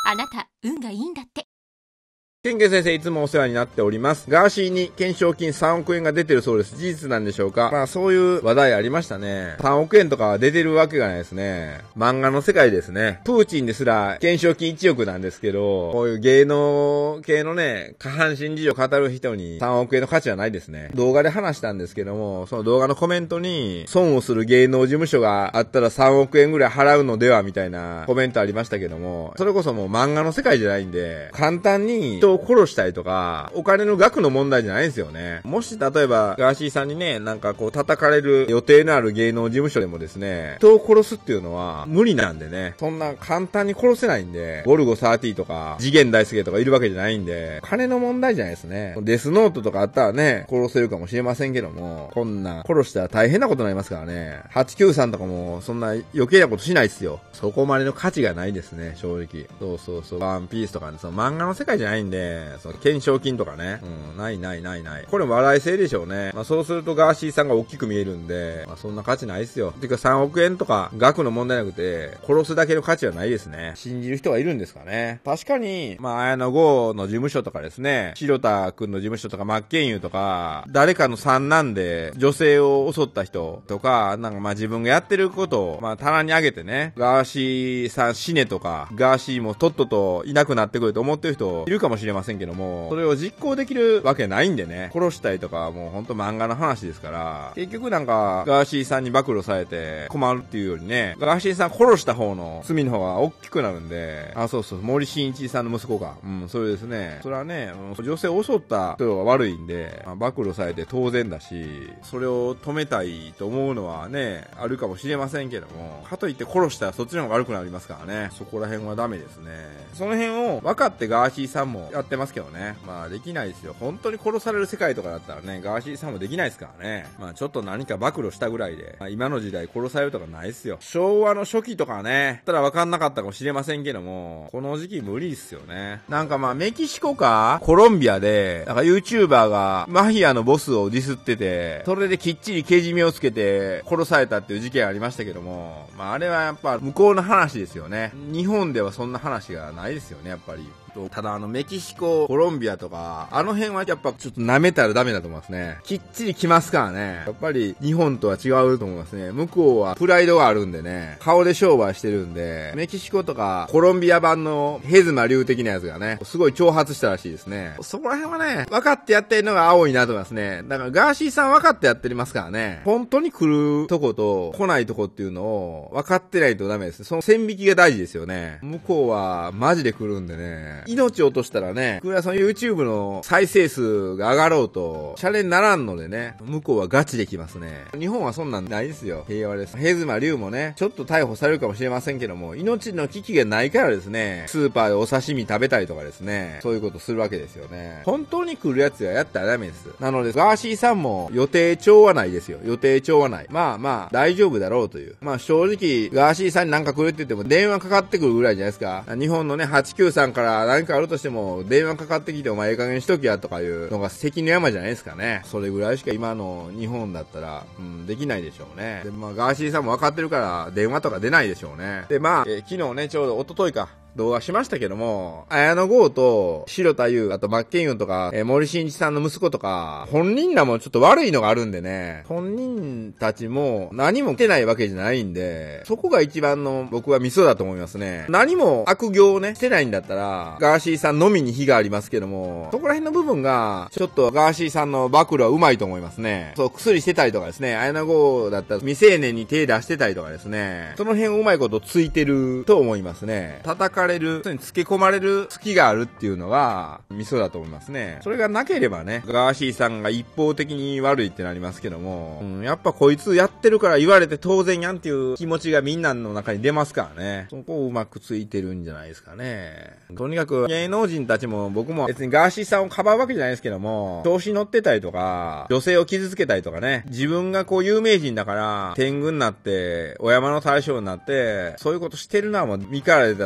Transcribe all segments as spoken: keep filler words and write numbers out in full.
あなた、運がいいんだって。 ケンケン先生いつもお世話になっております。ガーシーに懸賞金さんおくえんが出てるそうです。事実なんでしょうか？まあそういう話題ありましたね。さんおくえんとかは出てるわけがないですね。漫画の世界ですね。プーチンですら懸賞金いちおくなんですけど、こういう芸能系のね、下半身事情を語る人にさんおくえんの価値はないですね。動画で話したんですけども、その動画のコメントに、損をする芸能事務所があったらさんおくえんぐらい払うのではみたいなコメントありましたけども、それこそもう漫画の世界じゃないんで、簡単に人を殺したりとか、お金の額の問題じゃないんですよね。もし例えば、ガーシーさんにね、なんかこう叩かれる予定のある芸能事務所でもですね、人を殺すっていうのは無理なんでね、そんな簡単に殺せないんで、ゴルゴさんじゅうとか、次元大介とかいるわけじゃないんで、金の問題じゃないですね。デスノートとかあったらね、殺せるかもしれませんけども、こんな殺したら大変なことになりますからね。はちきゅうさんとかもそんな余計なことしないっすよ。そこまでの価値がないですね、正直。そうそうそう。ワンピースとかね、その漫画の世界じゃないんで、その懸賞金とかね。うん、ないないないない。これも笑い性でしょうね。まあそうするとガーシーさんが大きく見えるんで、まあそんな価値ないっすよ。てかさんおくえんとか額の問題なくて、殺すだけの価値はないですね。信じる人がいるんですかね。確かに、まあ綾野剛の事務所とかですね、白田くんの事務所とか真剣佑とか、誰かの三男で女性を襲った人とか、なんかまあ自分がやってることを、まあ棚に上げてね、ガーシーさん死ねとか、ガーシーもとっとといなくなってくると思ってる人いるかもしれませんけども、それを実行できるわけないんでね、殺したりとかはもうほんと漫画の話ですから、結局なんか、ガーシーさんに暴露されて困るっていうよりね、ガーシーさん殺した方の罪の方が大きくなるんで、あ、そうそう、森進一さんの息子か。うん、それですね。それはね、女性を襲った人が悪いんで、まあ、暴露されて当然だし、それを止めたいと思うのはね、あるかもしれませんけども、かといって殺したらそっちの方が悪くなりますからね、そこら辺はダメですね。その辺を分かってガーシーさんもやってますけどね、まあできないですよ。本当に殺される世界とかだったらね、ガーシーさんもできないですからね。まあちょっと何か暴露したぐらいで、まあ、今の時代殺されるとかないっすよ。昭和の初期とかね、たら分かんなかったかもしれませんけども、この時期無理っすよね。なんかまあメキシコかコロンビアで、なんか YouTuber がマフィアのボスをディスってて、それできっちりけじめをつけて殺されたっていう事件ありましたけども、まああれはやっぱ向こうの話ですよね。日本ではそんな話がないですよね、やっぱり。ただあのメキシコ、コロンビアとか、あの辺はやっぱちょっと舐めたらダメだと思いますね。きっちり来ますからね。やっぱり日本とは違うと思いますね。向こうはプライドがあるんでね、顔で商売してるんで、メキシコとかコロンビア版のヘズマ流的なやつがね、すごい挑発したらしいですね。そこら辺はね、分かってやってるのが青いなと思いますね。だからガーシーさん分かってやってますからね。本当に来るとこと来ないとこっていうのを分かってないとダメです。その線引きが大事ですよね。向こうはマジで来るんでね。命を落としたらね、いくらその YouTube の再生数が上がろうと、シャレにならんのでね、向こうはガチで来ますね。日本はそんなんないですよ。平和です。ヘズマ龍もね、ちょっと逮捕されるかもしれませんけども、命の危機がないからですね、スーパーでお刺身食べたりとかですね、そういうことするわけですよね。本当に来るやつはやったらダメです。なので、ガーシーさんも予定調はないですよ。予定調はない。まあまあ、大丈夫だろうという。まあ正直、ガーシーさんになんか来るって言っても電話かかってくるぐらいじゃないですか。日本のね、はちきゅうさんから何かあるとしても、電話かかってきてお前ええ加減にしときやとかいうのが関の山じゃないですかね。それぐらいしか今の日本だったら、うん、できないでしょうね。で、まあ、ガーシーさんも分かってるから電話とか出ないでしょうね。で、まあ、えー、昨日ね、ちょうど一昨日か。動画しましたけども、綾野剛と白田優、あと真剣佑とか、えー、森進一さんの息子とか、本人らもちょっと悪いのがあるんでね、本人たちも何もしてないわけじゃないんで、そこが一番の僕はミソだと思いますね。何も悪行をね、してないんだったら、ガーシーさんのみに非がありますけども、そこら辺の部分が、ちょっとガーシーさんの暴露はうまいと思いますね。そう、薬してたりとかですね、綾野剛だったら未成年に手出してたりとかですね、その辺をうまいことついてると思いますね。戦かれる、につけ込まれる隙があるっていうのがミソだと思いますね。それがなければね、ガーシーさんが一方的に悪いってなりますけども、うん、やっぱこいつやってるから言われて当然やんっていう気持ちがみんなの中に出ますからね。そこをうまくついてるんじゃないですかね。とにかく芸能人たちも僕も別にガーシーさんをかばうわけじゃないですけども、調子乗ってたりとか、女性を傷つけたりとかね、自分がこう有名人だから天狗になってお山の対象になって、そういうことしてるのはもう見かられたサビというか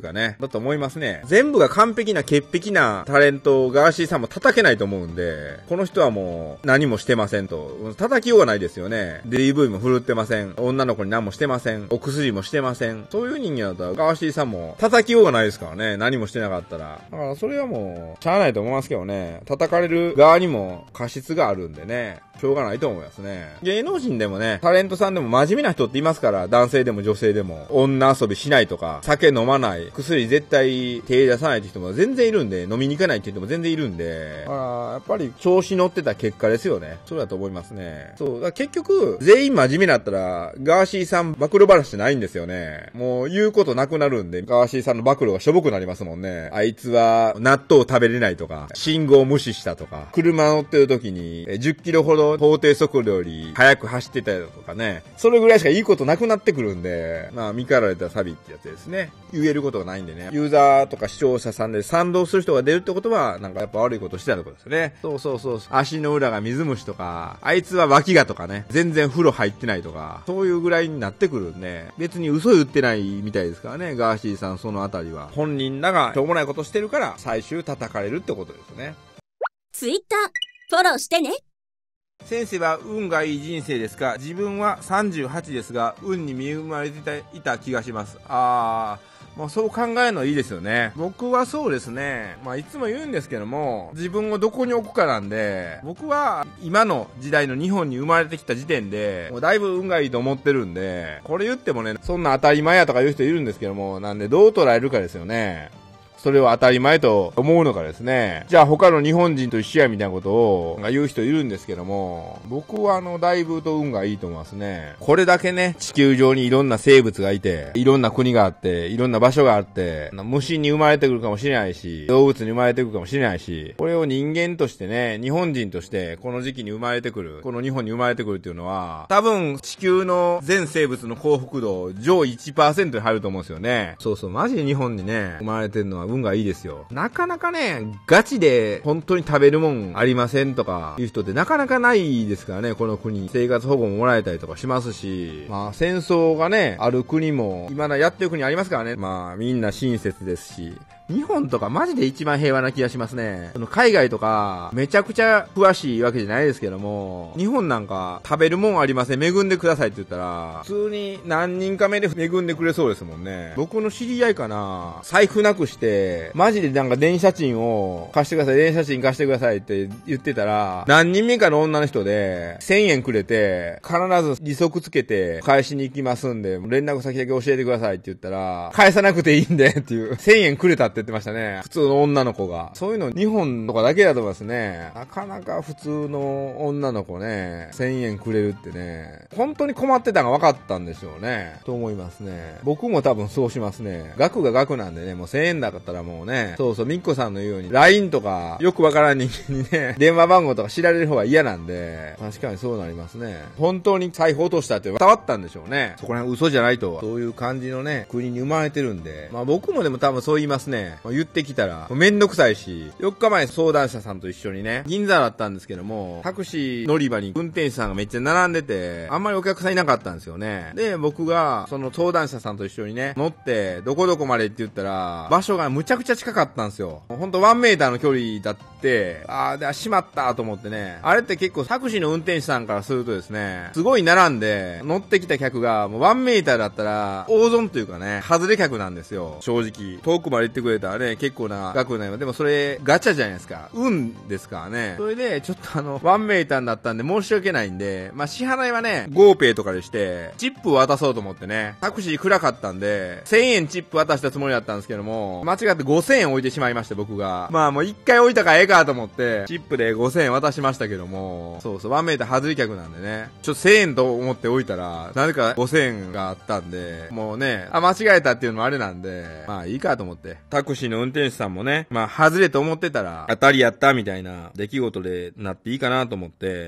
かね、だと思いますね。全部が完璧な潔癖なタレントをガーシーさんも叩けないと思うんで、この人はもう何もしてませんと。叩きようがないですよね。ディーブイ も振るってません。女の子に何もしてません。お薬もしてません。そういう人間だったらガーシーさんも叩きようがないですからね。何もしてなかったら。だからそれはもう、しゃあないと思いますけどね。叩かれる側にも過失があるんでね。しょうがないと思いますね。芸能人でもね、タレントさんでも真面目な人っていますから、男性でも女性でも。女遊びしないとか、酒飲まない、薬絶対手出さないって人も全然いるんで、飲みに行かないって人も全然いるんで、だからやっぱり調子乗ってた結果ですよね。そうだと思いますね。そう、だから結局、全員真面目だったら、ガーシーさん暴露話ってないんですよね。もう言うことなくなるんで、ガーシーさんの暴露がしょぼくなりますもんね。あいつは納豆食べれないとか、信号無視したとか、車乗ってる時にじゅっキロほど法定速度より速く走ってたりとかね。それぐらいしかいいことなくなってくるんで、まあ見かられたサビってやつですね。言えることがないんでね。ユーザーとか視聴者さんで賛同する人が出るってことは、なんかやっぱ悪いことしてたってことですね。そうそうそう。足の裏が水虫とか、あいつは脇がとかね、全然風呂入ってないとか、そういうぐらいになってくるんで、別に嘘言ってないみたいですからね、ガーシーさんそのあたりは。本人らがしょうもないことしてるから、最終叩かれるってことですね。 ツイッター、フォローしてね。 先生は運がいい人生ですか？自分はさんじゅうはちですが、運に見生まれていた気がします。あー、まあそう考えるのいいですよね。僕はそうですね。まあいつも言うんですけども、自分をどこに置くかなんで、僕は今の時代の日本に生まれてきた時点で、もうだいぶ運がいいと思ってるんで、これ言ってもね、そんな当たり前やとか言う人いるんですけども、なんでどう捉えるかですよね。それを当たり前と思うのかですね。じゃあ他の日本人と一緒やみたいなことを言う人いるんですけども、僕はあの、だいぶと運がいいと思いますね。これだけね、地球上にいろんな生物がいて、いろんな国があって、いろんな場所があって、虫に生まれてくるかもしれないし、動物に生まれてくるかもしれないし、これを人間としてね、日本人としてこの時期に生まれてくる、この日本に生まれてくるっていうのは、多分地球の全生物の幸福度上位 いちパーセント に入ると思うんですよね。そうそう、マジで日本にね、生まれてるのは運がいいですよ。なかなかね、ガチで本当に食べるもんありませんとかいう人ってなかなかないですからね、この国。生活保護ももらえたりとかしますし、まあ戦争がね、ある国も、今だやってる国ありますからね。まあみんな親切ですし、日本とかマジで一番平和な気がしますね。その海外とかめちゃくちゃ詳しいわけじゃないですけども、日本なんか食べるもんありません、恵んでくださいって言ったら、普通に何人か目で恵んでくれそうですもんね。僕の知り合いかな、財布なくして、マジでなんか電車賃を貸してください、電車賃貸してくださいって言ってたら、何人目かの女の人でせんえんくれて、必ず利息つけて返しに行きますんで、連絡先だけ教えてくださいって言ったら、返さなくていいんでっていう、せんえんくれたってって言ってましたね。普通の女の子が。そういうの日本とかだけだと思いますね。なかなか普通の女の子ね、せんえんくれるってね、本当に困ってたのが分かったんでしょうね。と思いますね。僕も多分そうしますね。額が額なんでね、もうせんえんだったらもうね、そうそう、みっこさんの言うように、ライン とか、よくわからん人間にね、電話番号とか知られる方が嫌なんで、確かにそうなりますね。本当に財布落としたって伝わったんでしょうね。そこら辺嘘じゃないとは。そういう感じのね、国に生まれてるんで、まあ僕もでも多分そう言いますね。言ってきたら、めんどくさいし、よっかまえ相談者さんと一緒にね、銀座だったんですけども、タクシー乗り場に運転手さんがめっちゃ並んでて、あんまりお客さんいなかったんですよね。で、僕が、その相談者さんと一緒にね、乗って、どこどこまでって言ったら、場所がむちゃくちゃ近かったんですよ。ほんとワンメーターの距離だって、あー、で、しまったと思ってね、あれって結構タクシーの運転手さんからするとですね、すごい並んで、乗ってきた客が、もうワンメーターだったら、大損というかね、外れ客なんですよ。正直。遠くまで行ってくれたらね、結構な額なの。でもそれ、ガチャじゃないですか。運ですからね。それで、ちょっとあの、ワンメーターだったんで申し訳ないんで、まあ、支払いはね、ゴーペイとかでして、チップを渡そうと思ってね、タクシー暗かったんで、せんえんチップ渡したつもりだったんですけども、間違ってごせんえん置いてしまいまして、僕が。まあもう一回置いたからええかと思って、チップでごせんえん渡しましたけども、そうそう、ワンメーター外り客なんでね、ちょっとせんえんと思って置いたら、なぜかごせんえんがあったんで、もうね、あ、間違えたっていうのもあれなんで、まあいいかと思って、タクシーの運転手さんもね、まあ、外れと思ってたら、当たりやったみたいな出来事でなっていいかなと思って、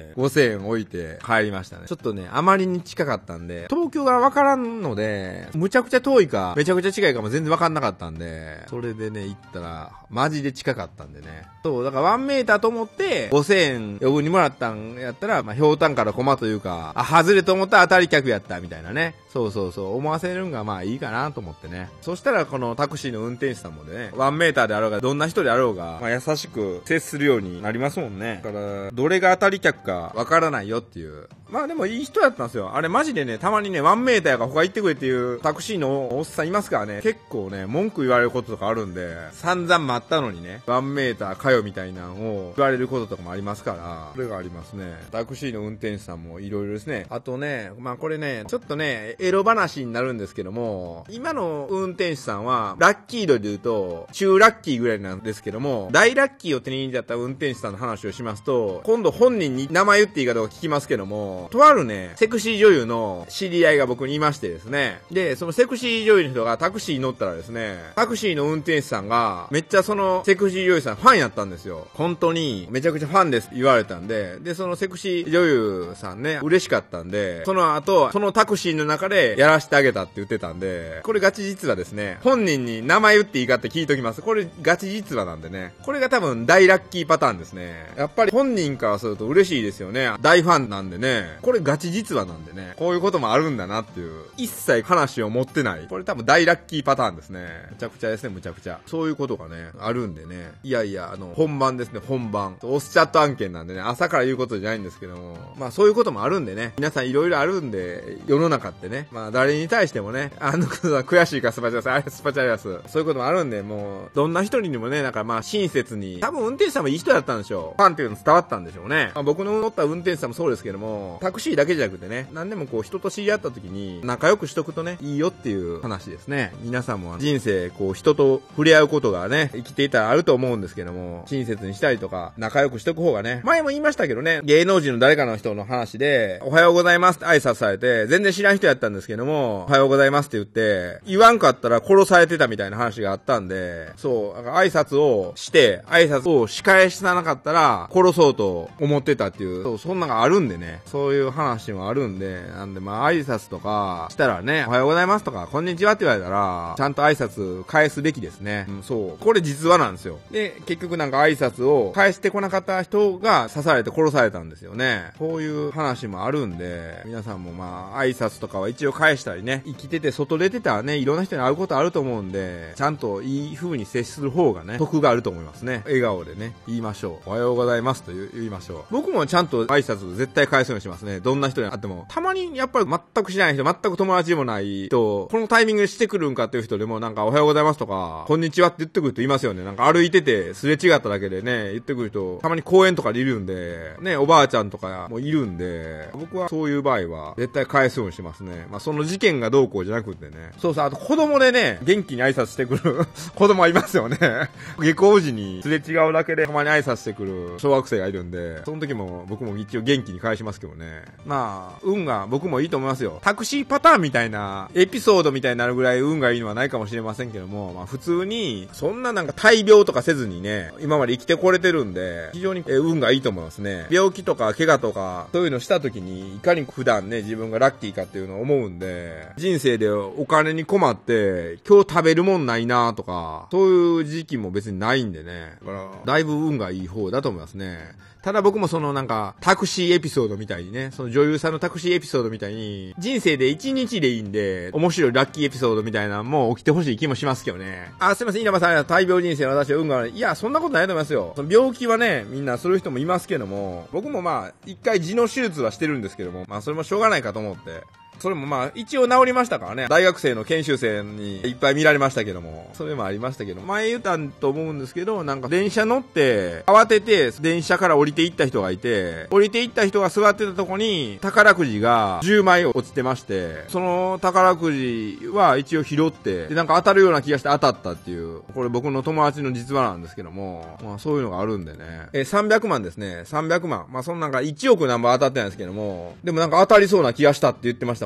ごせんえん置いて帰りましたね。ちょっとね、あまりに近かったんで、東京がわからんので、むちゃくちゃ遠いか、めちゃくちゃ近いかも全然わかんなかったんで、それでね、行ったら、マジで近かったんでね。そう、だからワンメーターと思って、ごせんえん余分にもらったんやったら、まあ、ひょうたんからコマというか、あ、外れと思ったら当たり客やったみたいなね。そうそうそう、思わせるんがまあいいかなと思ってね。そしたらこのタクシーの運転手さんもね、ワンメーターであろうが、どんな人であろうが、まあ優しく接するようになりますもんね。だから、どれが当たり客かわからないよっていう。まあでもいい人だったんですよ。あれマジでね、たまにね、ワンメーターが他行ってくれっていうタクシーのおっさんいますからね、結構ね、文句言われることとかあるんで、散々待ったのにね、ワンメーターかよみたいなのを言われることとかもありますから、それがありますね。タクシーの運転手さんもいろいろですね。あとね、まあこれね、ちょっとね、エロ話になるんですけども、今の運転手さんは、ラッキー度で言うと、中ラッキーぐらいなんですけども、大ラッキーを手に入れた運転手さんの話をしますと、今度本人に名前言っていいかどうか聞きますけども、とあるね、セクシー女優の知り合いが僕にいましてですね。で、そのセクシー女優の人がタクシーに乗ったらですね、タクシーの運転手さんが、めっちゃそのセクシー女優さんファンやったんですよ。本当に、めちゃくちゃファンですって言われたんで、で、そのセクシー女優さんね、嬉しかったんで、その後、そのタクシーの中でやらせてあげたって言ってたんで、これガチ実はですね、本人に名前言っていいかって聞いときます。これガチ実話なんでね。これが多分大ラッキーパターンですね。やっぱり本人からすると嬉しいですよね。大ファンなんでね。これガチ実話なんでね。こういうこともあるんだなっていう。一切話を持ってない。これ多分大ラッキーパターンですね。むちゃくちゃですね、むちゃくちゃ。そういうことがね、あるんでね。いやいや、あの、本番ですね、本番。オスチャット案件なんでね、朝から言うことじゃないんですけども。まあそういうこともあるんでね。皆さんいろいろあるんで、世の中ってね。まあ誰に対してもね、あの、悔しいかスパチャラス、あれスパチャラス。そういうこともあるんで、もう、どんな人にもね、なんかまあ親切に。多分運転手さんもいい人だったんでしょう。ファンっていうの伝わったんでしょうね。まあ、僕の乗った運転手さんもそうですけども、タクシーだけじゃなくてね、何でもこう人と知り合った時に仲良くしとくとね、いいよっていう話ですね。皆さんも人生こう人と触れ合うことがね、生きていたらあると思うんですけども、親切にしたりとか、仲良くしとく方がね、前も言いましたけどね、芸能人の誰かの人の話で、おはようございますって挨拶されて、全然知らん人やったんですけども、おはようございますって言って、言わんかったら殺されてたみたいな話があったんで、そう、挨拶をして、挨拶を仕返しなかったら、殺そうと思ってたっていう、そう、そんなのがあるんでね、そういう話もあるんで、なんでまあ挨拶とかしたらね、おはようございますとか、こんにちはって言われたら、ちゃんと挨拶返すべきですね。うん、そう。これ実話なんですよ。で、結局なんか挨拶を返してこなかった人が刺されて殺されたんですよね。こういう話もあるんで、皆さんもまあ挨拶とかは一応返したりね、生きてて外出てたらね、いろんな人に会うことあると思うんで、ちゃんといい風に接する方がね、得があると思いますね。笑顔でね、言いましょう。おはようございますと言いましょう。僕もちゃんと挨拶絶対返すようにしますね。どんな人に会っても。たまにやっぱり全く知らない人、全く友達でもない人、このタイミングでしてくるんかっていう人でもなんかおはようございますとか、こんにちはって言ってくる人いますよね。なんか歩いててすれ違っただけでね、言ってくる人、たまに公園とかでいるんで、ね、おばあちゃんとかもいるんで、僕はそういう場合は絶対返すようにしますね。まあその事件がどうこうじゃなくてね。そうそう、あと子供でね、元気に挨拶してくる子供はいますよね。下校時にすれ違うだけでたまに挨拶してくる小学生がいるんで、その時も僕も一応元気に返しますけどね。まあ、運が僕もいいと思いますよ。タクシーパターンみたいな、エピソードみたいになるぐらい運がいいのはないかもしれませんけども、まあ普通に、そんななんか大病とかせずにね、今まで生きてこれてるんで、非常に運がいいと思いますね。病気とか怪我とか、そういうのした時に、いかに普段ね、自分がラッキーかっていうのを思うんで、人生でお金に困って、今日食べるもんないなとか、そういう時期も別にないんでね、だからだいぶ運がいい方だと思いますね。ただ僕もそのなんかタクシーエピソードみたいにね、その女優さんのタクシーエピソードみたいに人生で一日でいいんで面白いラッキーエピソードみたいなのも起きてほしい気もしますけどね。あ、すいません、稲葉さん、大病人生の私は運が悪い。いや、そんなことないと思いますよ。その病気はね、みんなする人もいますけども、僕もまあ一回痔の手術はしてるんですけども、まあそれもしょうがないかと思って。それもまあ一応治りましたからね。大学生の研修生にいっぱい見られましたけども、それもありましたけど、前言ったと思うんですけど、なんか電車乗って慌てて電車から降りていった人がいて、降りていった人が座ってたとこに宝くじがじゅうまい落ちてまして、その宝くじは一応拾って、でなんか当たるような気がして当たったっていう、これ僕の友達の実話なんですけども、まあそういうのがあるんでね。え、さんびゃくまんですね。さんびゃくまん。まあそんなんかいちおくなんぼ当たってないんですけども、でもなんか当たりそうな気がしたって言ってました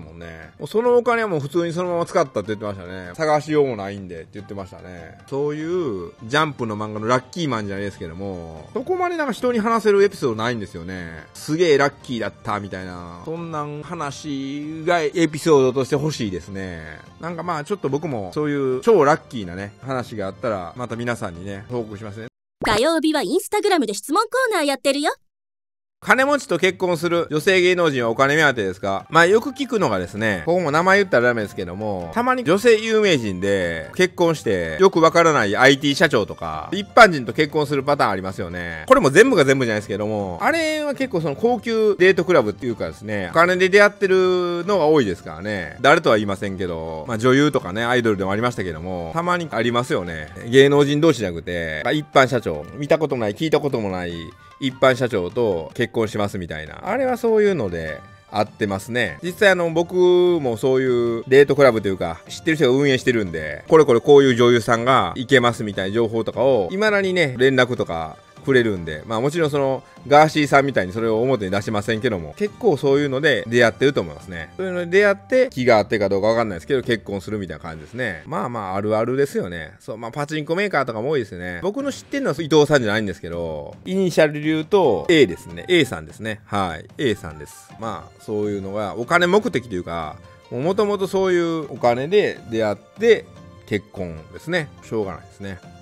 したもんね。もうそのお金はもう普通にそのまま使ったって言ってましたね。探しようもないんでって言ってましたね。そういうジャンプの漫画のラッキーマンじゃないですけども、そこまでなんか人に話せるエピソードないんですよね。すげえラッキーだったみたいな、そんなん話がエピソードとして欲しいですね。なんかまあちょっと僕もそういう超ラッキーなね話があったらまた皆さんにね報告しますね。 火曜日はインスタグラムで質問コーナーやってるよ。 金持ちと結婚する女性芸能人はお金目当てですか？まあよく聞くのがですね、ここも名前言ったらダメですけども、たまに女性有名人で結婚してよくわからない アイティー 社長とか一般人と結婚するパターンありますよね。これも全部が全部じゃないですけども、あれは結構その高級デートクラブっていうかですね、お金で出会ってるのが多いですからね。誰とは言いませんけど、まあ女優とかねアイドルでもありましたけども、たまにありますよね。芸能人同士じゃなくて一般社長、見たこともない聞いたこともない一般社長と結婚しますみたいな、あれはそういうので合ってますね。実際あの僕もそういうデートクラブというか知ってる人が運営してるんで、これこれこういう女優さんが行けますみたいな情報とかを未だにね連絡とかくれるんで、まあもちろんそのガーシーさんみたいにそれを表に出しませんけども、結構そういうので出会ってると思いますね。そういうので出会って気があってかどうかわかんないですけど結婚するみたいな感じですね。まあまああるあるですよね。そう、まあパチンコメーカーとかも多いですね。僕の知ってるのは伊藤さんじゃないんですけど、イニシャルで言うと A ですね。A さんですね。はい。A さんです。まあそういうのがお金目的というか、もともとそういうお金で出会って結婚ですね。しょうがないですね。